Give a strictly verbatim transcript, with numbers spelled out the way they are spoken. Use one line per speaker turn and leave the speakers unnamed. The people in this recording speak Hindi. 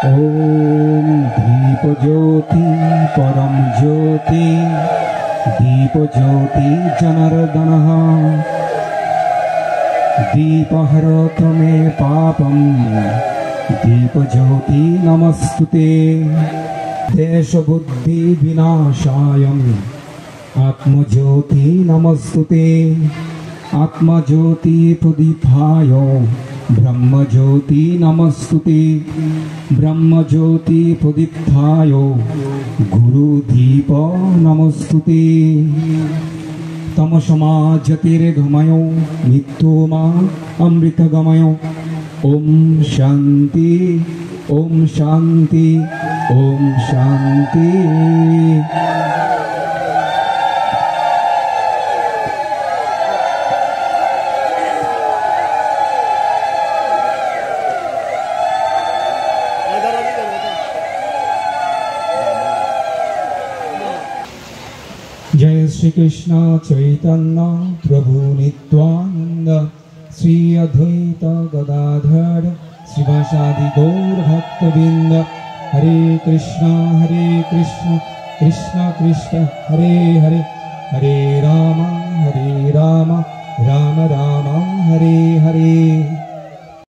ओम दीप ज्योति परम ज्योति दीप ज्योति जनार्दनः दीपहरत मे पापम दीप ज्योति नमस्तुते देश बुद्धि विनाशाय आत्मज्योति नमस्तुते आत्मज्योति प्रदीपाय ब्रह्मज्योति नमस्तुते ब्रह्मज्योति प्रदीप्ताय गुरुदीप नमस्तुते तमसमा ज्योतिर्गमय मृत्युमा अमृतगमय ओम शांति ओम शांति ओम शांति। जय श्री कृष्ण चैतन्य प्रभु नित्यानंद श्री अद्वैत गदाधर श्रीवासादि गौर भक्तवृंद हरे कृष्णा हरे कृष्ण कृष्ण कृष्ण हरे हरे हरे राम हरे राम राम राम हरे हरे।